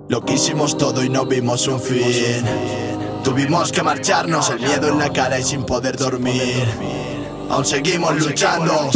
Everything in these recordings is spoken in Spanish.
Lo quisimos todo y no vimos un fin. Tuvimos que marcharnos, el miedo en la cara y sin poder dormir. Aún seguimos luchando.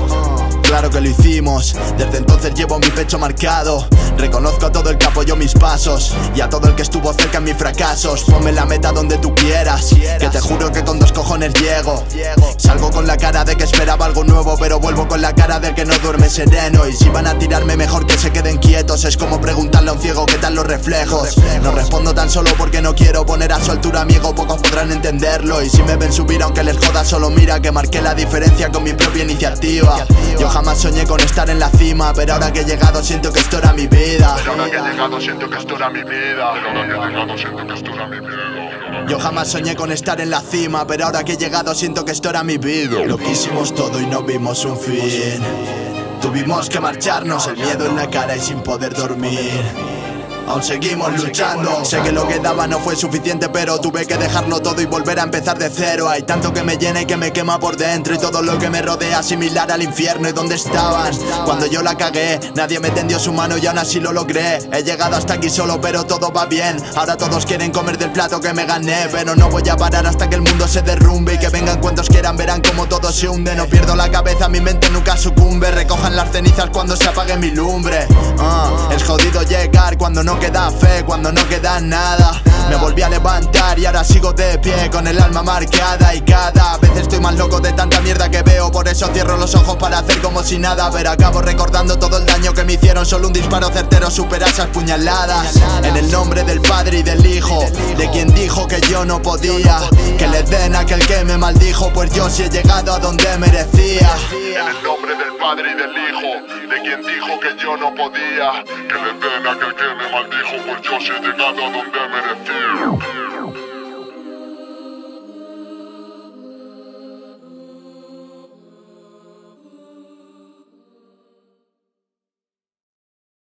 Claro que lo hicimos, desde entonces llevo mi pecho marcado. Reconozco a todo el que apoyó mis pasos y a todo el que estuvo cerca en mis fracasos. Ponme la meta donde tú quieras, que te juro que con 2 cojones llego. Salgo con la cara de que esperaba algo nuevo, pero vuelvo con la cara del que no duerme sereno. Y si van a tirarme mejor que se queden quietos. Es como preguntarle a un ciego qué tal los reflejos. No respondo tan solo porque no quiero poner a su altura a mi ego, pocos podrán entenderlo. Y si me ven subir aunque les joda, solo mira que marqué la diferencia con mi propia iniciativa. Yo jamás soñé con estar en la cima, pero ahora que he llegado siento que esto era mi vida. Pero ahora que he llegado siento que esto era mi vida. Pero ahora que he llegado siento que esto era mi vida. Yo jamás soñé con estar en la cima, pero ahora que he llegado siento que esto era mi vida. Lo quisimos todo y no vimos un fin. Tuvimos que marcharnos, el miedo en la cara y sin poder dormir. Aún seguimos luchando. Sé que lo que daba no fue suficiente, pero tuve que dejarlo todo y volver a empezar de cero. Hay tanto que me llena y que me quema por dentro, y todo lo que me rodea similar al infierno. ¿Y dónde estaban? Cuando yo la cagué, nadie me tendió su mano y aún así lo logré. He llegado hasta aquí solo, pero todo va bien. Ahora todos quieren comer del plato que me gané, pero no voy a parar hasta que el mundo se derrumbe. Y que vengan cuantos quieran, verán como todo se hunde. No pierdo la cabeza, mi mente nunca sucumbe. Recojan las cenizas cuando se apague mi lumbre. Es jodido llegar cuando no queda fe, cuando no queda nada. Me volví a levantar y ahora sigo de pie con el alma marcada. Y cada vez estoy más loco de tanta mierda que veo, por eso cierro los ojos para hacer como si nada. Pero acabo recordando todo el daño que me hicieron. Solo un disparo certero supera esas puñaladas. En el nombre del Padre y del Hijo, de quien dijo que yo no podía. Que le den a aquel que me maldijo, pues yo sí he llegado a donde merecía. En el nombre del Padre y del Hijo, de quien dijo que yo no podía. Que le den a aquel que me maldijo, pues yo sí he llegado a donde merecía.